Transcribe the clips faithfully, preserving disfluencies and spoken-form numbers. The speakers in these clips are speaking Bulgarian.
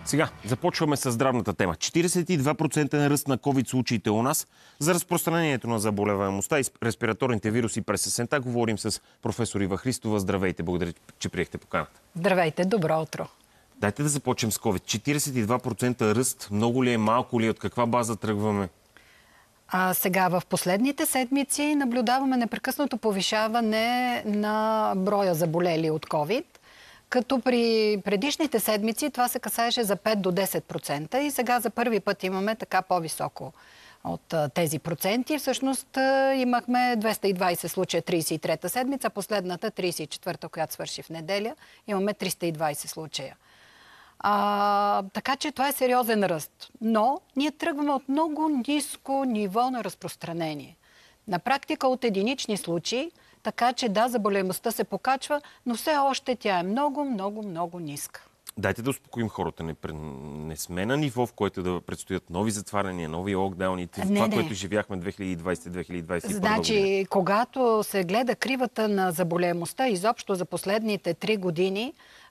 Сега започваме с здравната тема. четиридесет и два процента ръст на ковид случаите у нас. За разпространението на заболеваемостта и респираторните вируси през есента говорим с професор Ива Христова. Здравейте, благодаря, че приехте поканата. Здравейте, добро утро. Дайте да започнем с ковид. четиридесет и два процента ръст. Много ли е, малко ли е? От каква база тръгваме? А сега в последните седмици наблюдаваме непрекъснато повишаване на броя заболели от ковид. Като при предишните седмици това се касаеше за пет до десет процента и сега за първи път имаме така по-високо от тези проценти. Всъщност имахме двеста и двадесет случая тридесет и трета седмица, последната тридесет и четвърта, която свърши в неделя, имаме триста и двадесет случая. А, така че това е сериозен ръст. Но ние тръгваме от много ниско ниво на разпространение. На практика от единични случаи, така че да, заболеваемостта се покачва, но все още тя е много, много, много ниска. Дайте да успокоим хората. Не, не сме на ниво, в което да предстоят нови затваряния, нови локдауни. Това, не, не. което живяхме две хиляди и двадесета - две хиляди и двадесет и първа Значи, година. когато се гледа кривата на заболеваемостта, изобщо за последните три години,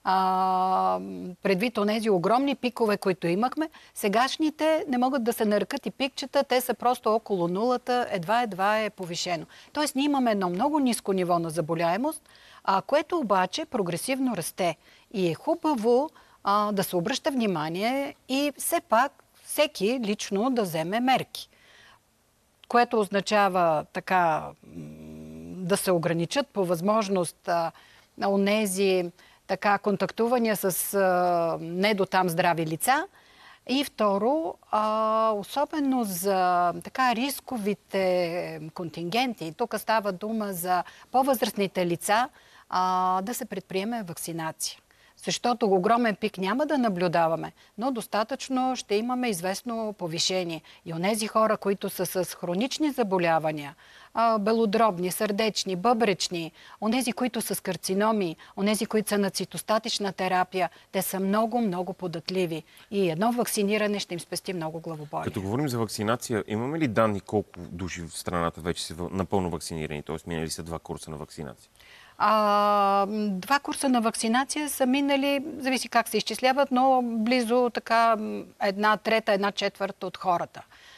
а, предвид онези огромни пикове, които имахме, сегашните не могат да се нарекат и пикчета, те са просто около нулата, едва-едва е повишено. Тоест, ние имаме едно много ниско ниво на заболяемост, а, което обаче прогресивно расте. И е хубаво а, да се обръща внимание и все пак всеки лично да вземе мерки. Което означава така да се ограничат по възможност а, на онези така контактувания с а, не до там здрави лица. И второ, а, особено за така рисковите контингенти, тук става дума за по-възрастните лица, а, да се предприеме вакцинация. Защото огромен пик няма да наблюдаваме, но достатъчно ще имаме известно повишение. И онези хора, които са с хронични заболявания, белодробни, сърдечни, бъбречни, онези, които са с карциноми, онези, които са на цитостатична терапия, те са много, много податливи. И едно вакциниране ще им спести много главоболие. Като говорим за вакцинация, имаме ли данни колко души в страната вече са напълно вакцинирани, т.е. минали са два курса на вакцинация? А, два курса на вакцинация са минали, зависи как се изчисляват, но близо така една трета, една четвърта от хората.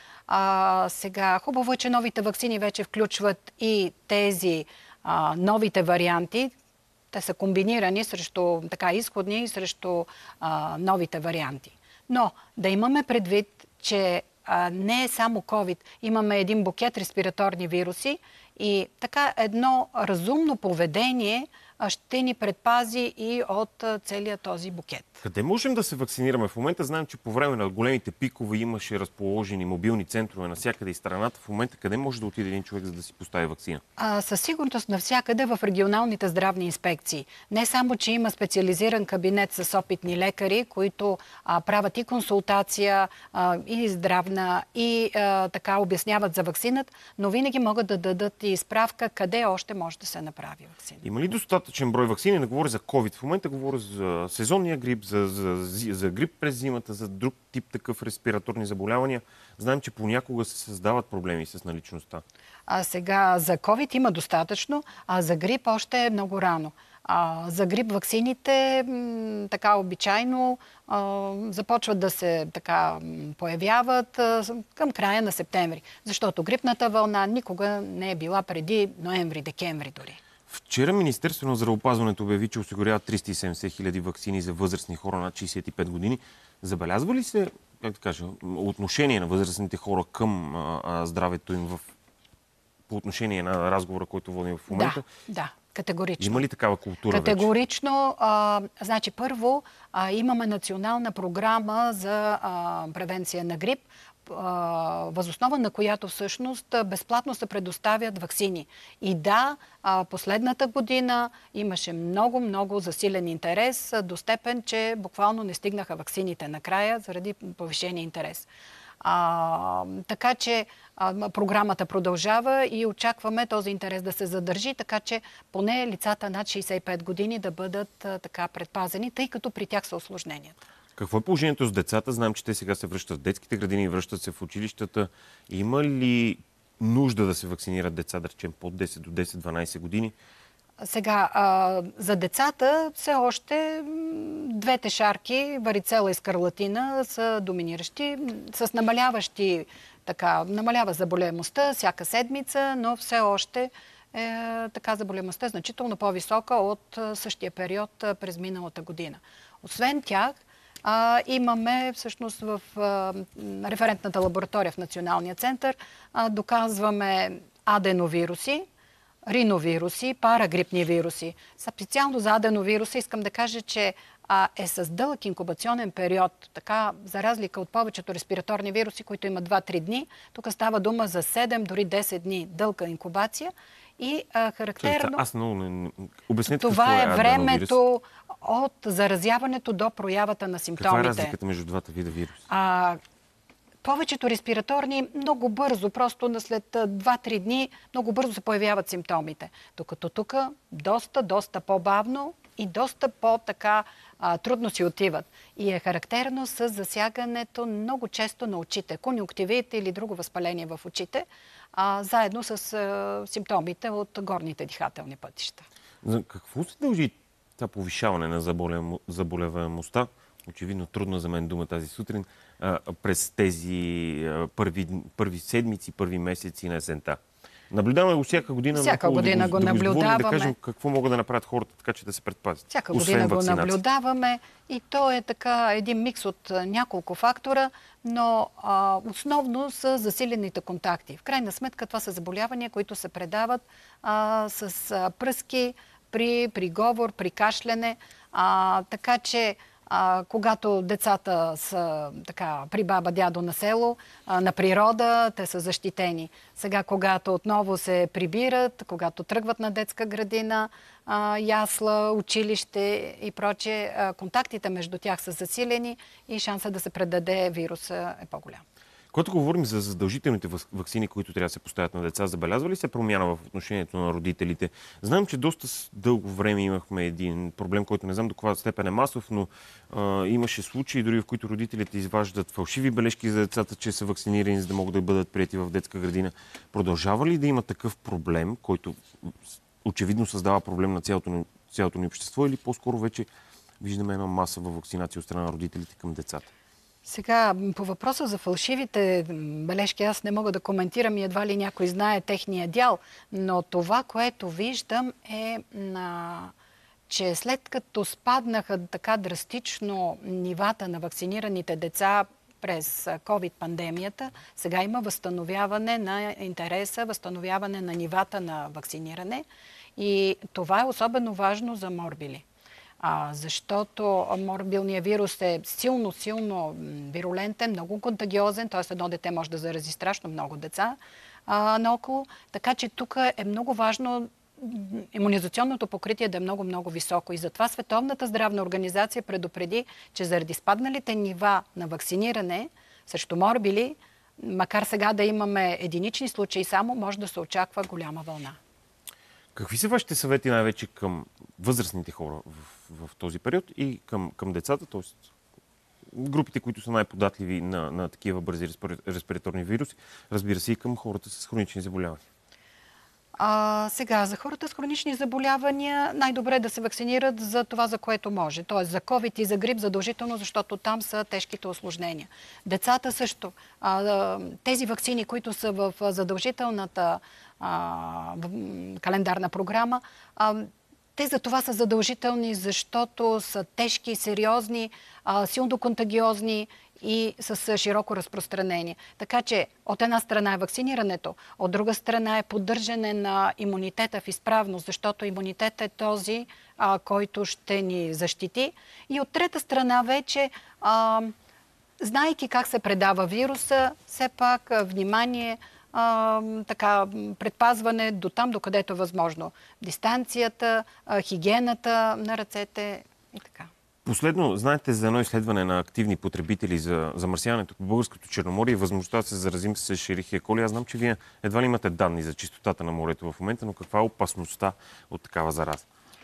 А, сега, хубаво е, че новите вакцини вече включват и тези а, новите варианти. Те са комбинирани срещу така изходни и срещу а, новите варианти. Но да имаме предвид, че а, не е само ковид. Имаме един букет респираторни вируси и така едно разумно поведение ще ни предпази и от целия този букет. Къде можем да се вакцинираме? В момента знаем, че по време на големите пикове имаше разположени мобилни центрове навсякъде и страната. В момента къде може да отиде един човек, за да си постави вакцина? А, със сигурност навсякъде в регионалните здравни инспекции. Не само, че има специализиран кабинет с опитни лекари, които а, правят и консултация, а, и здравна, и а, така обясняват за вакцинът, но винаги могат да дадат и справка къде още може да се направи вакцина. Има ли достатъчен брой вакцини? Не говоря за ковид. В момента говоря за сезонния грип, за, за, за грип през зимата, за друг тип такъв респираторни заболявания. Знаем, че понякога се създават проблеми с наличността. А сега за ковид има достатъчно, а за грип още е много рано. А, за грип ваксините м, така обичайно а, започват да се така появяват а, към края на септември. Защото грипната вълна никога не е била преди ноември-декември дори. Вчера Министерството на здравеопазването обяви, че осигурява триста и седемдесет хиляди вакцини за възрастни хора над шейсет и пет години. Забелязва ли се, как да кажа, отношение на възрастните хора към а, а, здравето им в, по отношение на разговора, който водим в момента? Да, да. Категорично. Има ли такава култура Категорично. А, значи, първо, а, имаме национална програма за а, превенция на грип, възоснова на която всъщност безплатно се предоставят ваксини. И да, последната година имаше много-много засилен интерес, до степен, че буквално не стигнаха ваксините накрая заради повишения интерес. А, така че а, програмата продължава и очакваме този интерес да се задържи, така че поне лицата над шейсет и пет години да бъдат а, така предпазени, тъй като при тях са усложненията. Какво е положението с децата? Знам, че те сега се връщат в детските градини, връщат се в училищата. Има ли нужда да се вакцинират деца, да речем, под десет до десет-дванадесет години? Сега, а, за децата все още двете шарки, варицела и скарлатина, са доминиращи, с намаляващи, така, намалява заболеваемостта всяка седмица, но все още е, така заболеваемостта е значително по-висока от същия период през миналата година. Освен тях, а, имаме всъщност в а, референтната лаборатория в Националния център, а, доказваме аденовируси, риновируси, парагрипни вируси. Специално за аденовируса искам да кажа, че а, е с дълъг инкубационен период, така за разлика от повечето респираторни вируси, които имат два-три дни. Тук става дума за седем, дори десет дни дълга инкубация и а, характерно... Аз много не... Обяснете това е, е времето от заразяването до проявата на симптомите. Каква е разликата между двата вида вируси? А, повечето респираторни много бързо, просто след два-три дни, много бързо се появяват симптомите. Докато тук доста, доста по-бавно и доста по-така а, трудно си отиват. И е характерно с засягането много често на очите, конюнктивит или друго възпаление в очите, а, заедно с а, симптомите от горните дихателни пътища. За какво се дължи това повишаване на заболеваемостта? Очевидно трудно за мен дума тази сутрин, а, през тези а, първи, първи седмици, първи месеци на есента. Наблюдаваме го всяка година. Всяка година да го, да наблюдаваме. Да кажем какво могат да направят хората, така че да се предпазят. Всяка година го наблюдаваме и то е така един микс от няколко фактора, но а, основно са засилените контакти. В крайна сметка това са заболявания, които се предават а, с а, пръски, при, при говор, при кашляне, а, така че А, когато децата са така, при баба, дядо на село, а, на природа, те са защитени. Сега, когато отново се прибират, когато тръгват на детска градина, а, ясла, училище и прочее, а, контактите между тях са засилени и шанса да се предаде вируса е по-голям. Когато говорим за задължителните ваксини, които трябва да се поставят на деца, забелязва ли се промяна в отношението на родителите? Знам, че доста дълго време имахме един проблем, който не знам до каква степен е масов, но а, имаше случаи, дори в които родителите изваждат фалшиви бележки за децата, че са вакцинирани, за да могат да бъдат прияти в детска градина. Продължава ли да има такъв проблем, който очевидно създава проблем на цялото, цялото ни общество, или по-скоро вече виждаме една масова вакцинация от страна на родителите към децата? Сега, по въпроса за фалшивите бележки, аз не мога да коментирам и едва ли някой знае техния дял, но това, което виждам е, а, че след като спаднаха така драстично нивата на вакцинираните деца през ковид-пандемията, сега има възстановяване на интереса, възстановяване на нивата на вакциниране и това е особено важно за морбили. А, защото морбилният вирус е силно, силно вирулентен, много контагиозен, т.е. едно дете може да зарази страшно много деца а, наоколо. Така че тук е много важно имунизационното покритие да е много-много високо. И затова Световната здравна организация предупреди, че заради спадналите нива на вакциниране срещу морбили, макар сега да имаме единични случаи само, може да се очаква голяма вълна. Какви са вашите съвети най-вече към възрастните хора в, в този период и към, към децата, т.е. групите, които са най-податливи на, на такива бързи респираторни вируси, разбира се и към хората с хронични заболявания? А, сега, за хората с хронични заболявания най-добре е да се вакцинират за това, за което може. Т.е. за ковид и за грип задължително, защото там са тежките осложнения. Децата също. А, тези вакцини, които са в задължителната а, календарна програма, а, те за това са задължителни, защото са тежки, сериозни, а, силно контагиозни и с широко разпространение. Така че от една страна е вакцинирането, от друга страна е поддържане на имунитета в изправност, защото имунитет е този, а, който ще ни защити. И от трета страна вече, а, знайки как се предава вируса, все пак внимание, а, така, предпазване до там, до където е възможно. Дистанцията, а, хигиената на ръцете и така. Последно, знаете за едно изследване на активни потребители за замърсяването по българското Черноморие и възможността да се заразим с Ешерихия коли. Аз знам, че вие едва ли имате данни за чистотата на морето в момента, но каква е опасността от такава зараза?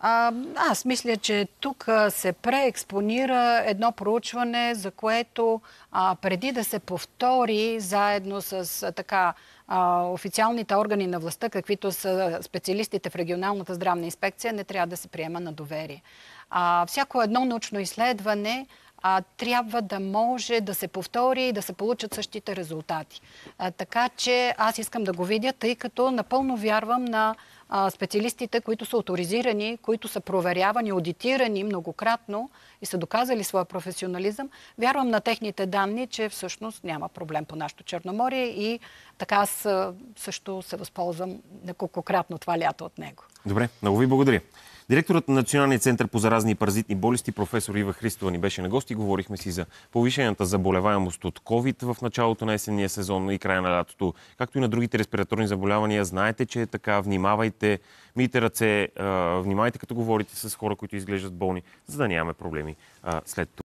А, аз мисля, че тук се преекспонира едно проучване, за което а, преди да се повтори заедно с а, така а, официалните органи на властта, каквито са специалистите в регионалната здравна инспекция, не трябва да се приема на доверие. А, всяко едно научно изследване а, трябва да може да се повтори и да се получат същите резултати. А, така че аз искам да го видя, тъй като напълно вярвам на а, специалистите, които са оторизирани, които са проверявани, аудитирани многократно и са доказали своя професионализъм. Вярвам на техните данни, че всъщност няма проблем по нашето Черноморие и така аз също се възползвам неколкократно това лято от него. Добре, много ви благодаря. Директорът на Националния център по заразни и паразитни болести, професор Ива Христова, ни беше на гости. Говорихме си за повишената заболеваемост от COVID в началото на есенния сезон и края на лятото, както и на другите респираторни заболявания. Знаете, че е така. Внимавайте, мийте ръце, внимавайте като говорите с хора, които изглеждат болни, за да нямаме проблеми след това.